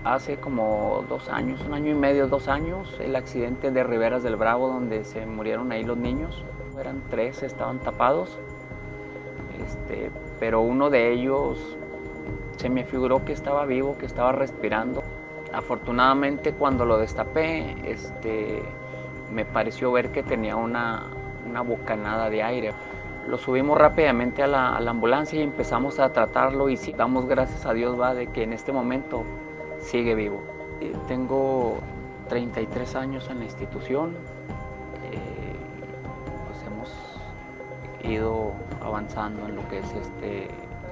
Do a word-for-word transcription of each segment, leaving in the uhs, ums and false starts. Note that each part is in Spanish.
Hace como dos años, un año y medio, dos años, el accidente de Riberas del Bravo, donde se murieron ahí los niños. Eran tres, estaban tapados, este, pero uno de ellos se me figuró que estaba vivo, que estaba respirando. Afortunadamente, cuando lo destapé, este, me pareció ver que tenía una, una bocanada de aire. Lo subimos rápidamente a la, a la ambulancia y empezamos a tratarlo, y sí, damos gracias a Dios, va, de que en este momento sigue vivo. Eh, tengo treinta y tres años en la institución, eh, pues hemos ido avanzando en lo que es este,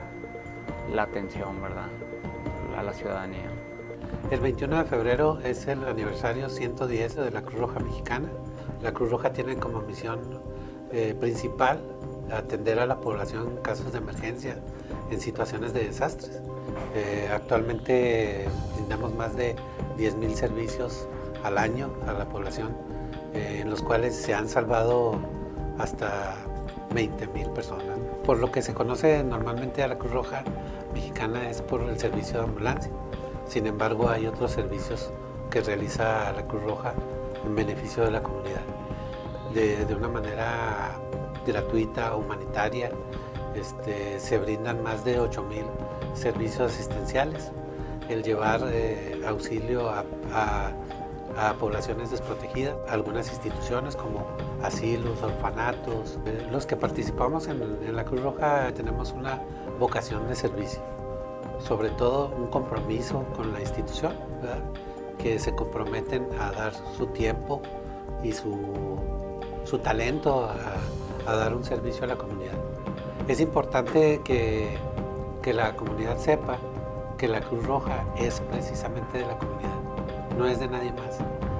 la atención, ¿verdad?, a la ciudadanía. El veintiuno de febrero es el aniversario ciento diez de la Cruz Roja Mexicana. La Cruz Roja tiene como misión eh, principal atender a la población en casos de emergencia, en situaciones de desastres. Eh, actualmente brindamos más de diez mil servicios al año a la población, eh, en los cuales se han salvado hasta veinte mil personas. Por lo que se conoce normalmente a la Cruz Roja Mexicana es por el servicio de ambulancia. Sin embargo, hay otros servicios que realiza la Cruz Roja en beneficio de la comunidad, de, de una manera gratuita, humanitaria. Este, se brindan más de ocho mil servicios asistenciales, el llevar eh, auxilio a, a, a poblaciones desprotegidas, algunas instituciones como asilos, orfanatos. Eh, los que participamos en, en la Cruz Roja tenemos una vocación de servicio, sobre todo un compromiso con la institución, ¿verdad?, que se comprometen a dar su tiempo y su, su talento a, a dar un servicio a la comunidad. Es importante que, que la comunidad sepa que la Cruz Roja es precisamente de la comunidad, no es de nadie más.